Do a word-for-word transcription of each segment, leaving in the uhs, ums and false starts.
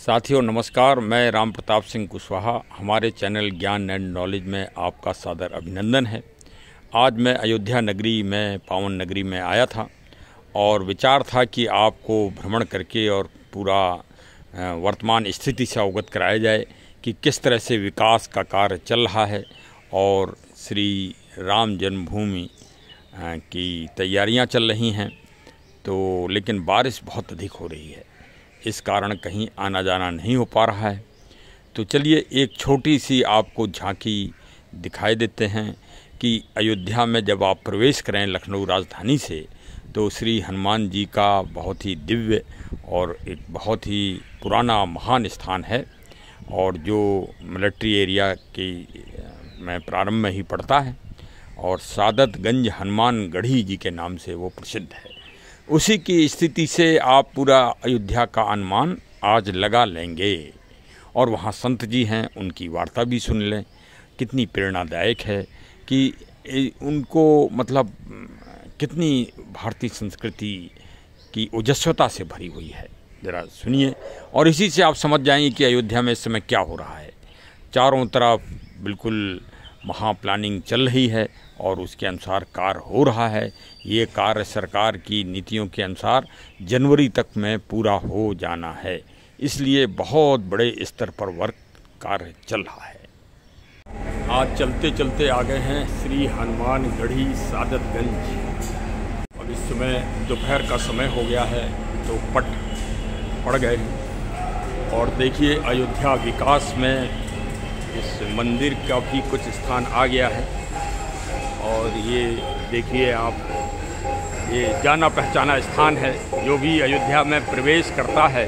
साथियों नमस्कार, मैं राम प्रताप सिंह कुशवाहा। हमारे चैनल ज्ञान एंड नॉलेज में आपका सादर अभिनंदन है। आज मैं अयोध्या नगरी में, पावन नगरी में आया था और विचार था कि आपको भ्रमण करके और पूरा वर्तमान स्थिति से अवगत कराया जाए कि किस तरह से विकास का कार्य चल रहा है और श्री राम जन्मभूमि की तैयारियां चल रही हैं। तो लेकिन बारिश बहुत अधिक हो रही है, इस कारण कहीं आना जाना नहीं हो पा रहा है। तो चलिए एक छोटी सी आपको झांकी दिखाई देते हैं कि अयोध्या में जब आप प्रवेश करें लखनऊ राजधानी से, तो श्री हनुमान जी का बहुत ही दिव्य और एक बहुत ही पुराना महान स्थान है और जो मिलिट्री एरिया की में प्रारंभ में ही पड़ता है और सादतगंज हनुमान गढ़ी जी के नाम से वो प्रसिद्ध है। उसी की स्थिति से आप पूरा अयोध्या का अनुमान आज लगा लेंगे और वहाँ संत जी हैं, उनकी वार्ता भी सुन लें। कितनी प्रेरणादायक है कि उनको मतलब कितनी भारतीय संस्कृति की ओजस्वता से भरी हुई है, ज़रा सुनिए और इसी से आप समझ जाएंगे कि अयोध्या में इस समय क्या हो रहा है। चारों तरफ बिल्कुल महा प्लानिंग चल रही है और उसके अनुसार कार्य हो रहा है। ये कार्य सरकार की नीतियों के अनुसार जनवरी तक में पूरा हो जाना है, इसलिए बहुत बड़े स्तर पर वर्क कार्य चल रहा है। आज चलते चलते आ गए हैं श्री हनुमान गढ़ी सादतगंज और इस समय दोपहर का समय हो गया है तो पट पड़ गए हैं। और देखिए अयोध्या विकास में इस मंदिर का भी कुछ स्थान आ गया है और ये देखिए आप, ये जाना पहचाना स्थान है। जो भी अयोध्या में प्रवेश करता है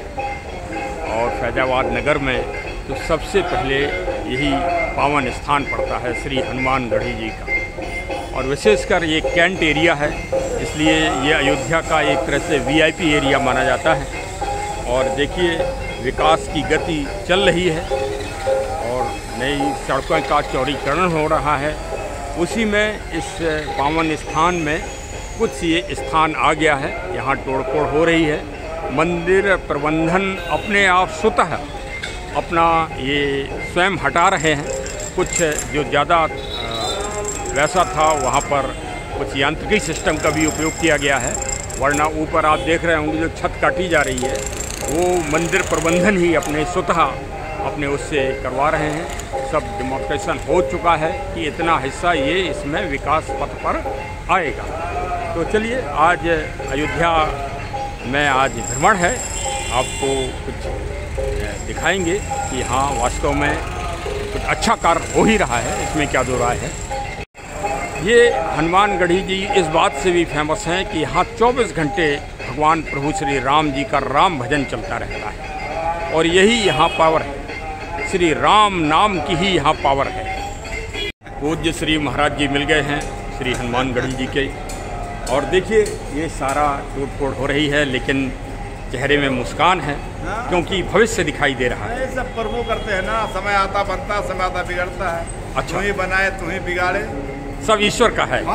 और फैजाबाद नगर में, तो सबसे पहले यही पावन स्थान पड़ता है श्री हनुमान गढ़ी जी का। और विशेषकर ये कैंट एरिया है, इसलिए ये अयोध्या का एक तरह से वीआईपी एरिया माना जाता है। और देखिए विकास की गति चल रही है और नई सड़कों का चौड़ीकरण हो रहा है। उसी में इस पावन स्थान में कुछ ये स्थान आ गया है, यहाँ तोड़फोड़ हो रही है। मंदिर प्रबंधन अपने आप स्वतः अपना ये स्वयं हटा रहे हैं। कुछ जो ज़्यादा वैसा था वहाँ पर कुछ यांत्रिकी सिस्टम का भी उपयोग किया गया है, वरना ऊपर आप देख रहे होंगे जो छत काटी जा रही है वो मंदिर प्रबंधन ही अपने स्वतः अपने उससे करवा रहे हैं। सब डेमोक्रेशन हो चुका है कि इतना हिस्सा ये इसमें विकास पथ पर आएगा। तो चलिए आज अयोध्या में आज भ्रमण है, आपको कुछ दिखाएंगे कि हाँ वास्तव में कुछ अच्छा कार्य हो ही रहा है, इसमें क्या दो राय है। ये हनुमान गढ़ी जी इस बात से भी फेमस हैं कि यहाँ चौबीस घंटे भगवान प्रभु श्री राम जी का राम भजन चलता रहता है और यही यहाँ पावर है। श्री राम नाम की ही यहाँ पावर है। पूज्य श्री महाराज जी मिल गए हैं श्री हनुमान गढ़ी जी के और देखिए ये सारा टूट फोड़ हो रही है, लेकिन चेहरे में मुस्कान है क्योंकि भविष्य दिखाई दे रहा है। सब प्रभु करते हैं ना, समय आता बनता, समय आता बिगड़ता है। अच्छा, तुम्हें बनाए तुम्हें बिगाड़े, सब ईश्वर का है।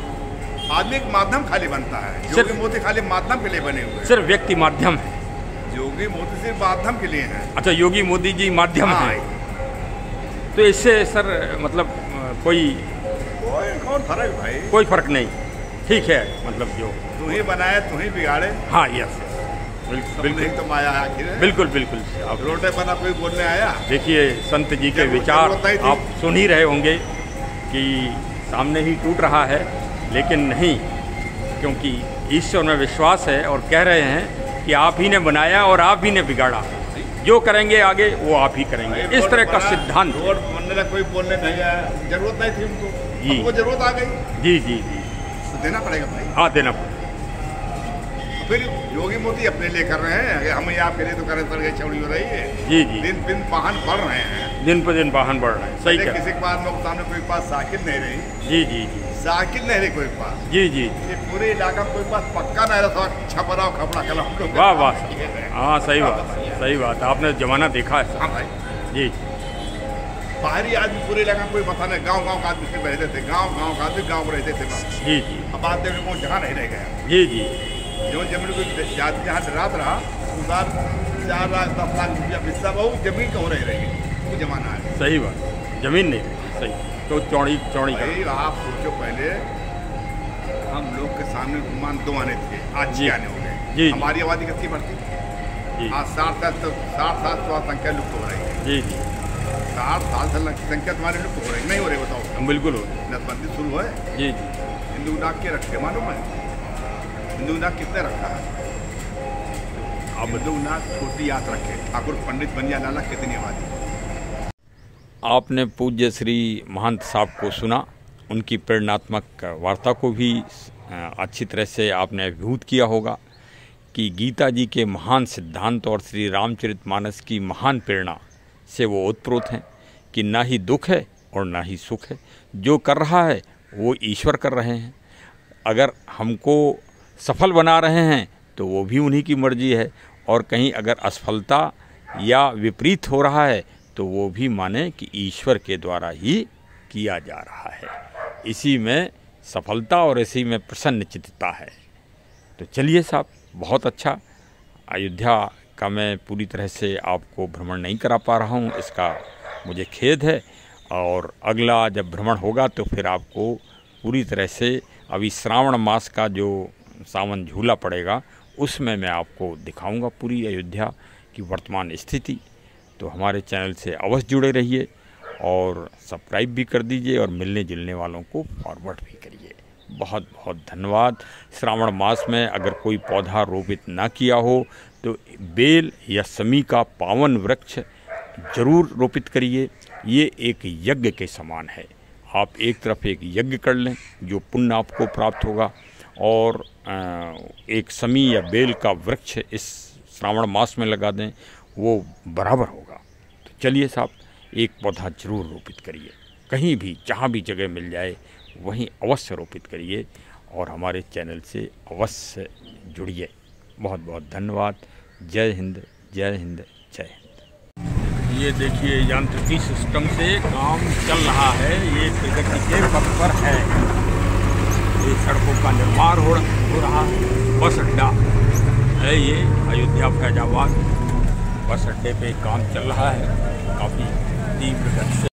आदमी एक माध्यम खाली बनता है, योगी मोदी खाली माध्यम के लिए बने हुए, सिर्फ व्यक्ति माध्यम है। योगी मोदी सिर्फ माध्यम के लिए हैं। अच्छा, योगी मोदी जी माध्यम है। तो इससे सर मतलब कोई कोई कौन फर्क भाई, कोई फर्क नहीं, ठीक है। मतलब जो तुम्हें बनाए तुम्हें बिगाड़े। हाँ यस, बिल्कुल तो माया आखिर है। बिल्कुल बिल्कुल अब रोटे बना कोई बोलने आया। देखिए संत जी के विचार आप सुन ही रहे होंगे कि सामने ही टूट रहा है, लेकिन नहीं, क्योंकि ईश्वर में विश्वास है और कह रहे हैं कि आप ही ने बनाया और आप ही ने बिगाड़ा, जो करेंगे आगे वो आप ही करेंगे। इस तरह का सिद्धांत कोई बोलने नहीं आया, जरूरत नहीं थी उनको, जी वो जरूरत आ गई। जी जी जी तो देना पड़ेगा भाई। हाँ देना पड़ेगा। फिर योगी मोदी अपने लिए कर रहे हैं, हम आपके लिए तो कर रहे हैं, चौड़ी हो रही है। जी जी दिन दिन वाहन बढ़ रहे हैं, दिन पर दिन वाहन बढ़ रहे हैं। सही है। किसी के पास लोग सामने कोई पास साइकिल नहीं रही। जी जी जी साइकिल नहीं रही कोई पास। जी जी ये पूरे इलाका में कोई पास पक्का नहीं रहा, छपरा खपड़ा कला हम लोग। वाह वाह, हाँ सही बात, सही बात, आपने जमाना देखा है। हाँ भाई जी। बाहरी आदमी पूरे इलाका में कोई पता नहीं, गांव गांव का आदमी सिर्फ रहते थे, गांव गांव का आदमी गांव में रहते थे बस। जी जी। अब बात देखने को जहाँ नहीं रह गया। जी जी। जो जमीन कोई जाति जहाँ रात रहा, उस चार लाख दस लाख रुपया बिस्सा बहुत जमीन कहो रह रही है वो जमाना है। सही बात, जमीन नहीं सही तो चौड़ी चौड़ी कर भाई आप सोचो पहले हम लोग के सामने गुमान दो आने थे, आज जी। छह आने हो गए। जी। हमारी आबादी कितनी बढ़ती? जी आज साठ साल तक साठ साल तो संख्या लुप्त हो रही है। जी जी साठ साल से संख्या तुम्हारी लुप्त हो रही नहीं हो रही बताओ? हम बिल्कुल हो नसबंदी शुरू है। जी जी हिंदू नाग के रखे मालूम है? हिंदू नाग कितने रखा है? अब हिंदू नाग छोटी याद रखे। ठाकुर पंडित बनिया लाला कितनी आबादी? आपने पूज्य श्री महंत साहब को सुना, उनकी प्रेरणात्मक वार्ता को भी अच्छी तरह से आपने अभिभूत किया होगा कि गीता जी के महान सिद्धांत और श्री रामचरितमानस की महान प्रेरणा से वो ओतप्रोत हैं कि ना ही दुख है और ना ही सुख है, जो कर रहा है वो ईश्वर कर रहे हैं। अगर हमको सफल बना रहे हैं तो वो भी उन्हीं की मर्जी है, और कहीं अगर असफलता या विपरीत हो रहा है तो वो भी माने कि ईश्वर के द्वारा ही किया जा रहा है। इसी में सफलता और इसी में प्रसन्न चित्तता है। तो चलिए साहब, बहुत अच्छा। अयोध्या का मैं पूरी तरह से आपको भ्रमण नहीं करा पा रहा हूँ, इसका मुझे खेद है, और अगला जब भ्रमण होगा तो फिर आपको पूरी तरह से, अभी श्रावण मास का जो सावन झूला पड़ेगा उसमें मैं आपको दिखाऊंगा पूरी अयोध्या की वर्तमान स्थिति। तो हमारे चैनल से अवश्य जुड़े रहिए और सब्सक्राइब भी कर दीजिए और मिलने जुलने वालों को फॉरवर्ड भी करिए। बहुत बहुत धन्यवाद। श्रावण मास में अगर कोई पौधा रोपित ना किया हो तो बेल या समी का पावन वृक्ष जरूर रोपित करिए। ये एक यज्ञ के समान है। आप एक तरफ एक यज्ञ कर लें जो पुण्य आपको प्राप्त होगा, और एक समी या बेल का वृक्ष इस श्रावण मास में लगा दें, वो बराबर होगा। तो चलिए साहब, एक पौधा जरूर रोपित करिए, कहीं भी जहाँ भी जगह मिल जाए वहीं अवश्य रोपित करिए, और हमारे चैनल से अवश्य जुड़िए। बहुत बहुत धन्यवाद। जय हिंद, जय हिंद, जय हिंद। ये देखिए, यांत्रिकी सिस्टम से काम चल रहा है, ये प्रगति के पथ पर है। ये सड़कों का निर्माण हो हो रहा है। बस अड्डा है ये अयोध्या फैजाबाद बस अड्डे पे काम चल रहा है काफ़ी तीव्र गति से।